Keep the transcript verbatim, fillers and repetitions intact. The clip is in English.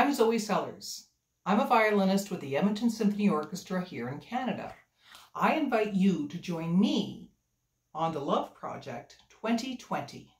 I'm Zoe Sellers. I'm a violinist with the Edmonton Symphony Orchestra here in Canada. I invite you to join me on the Love Project twenty twenty.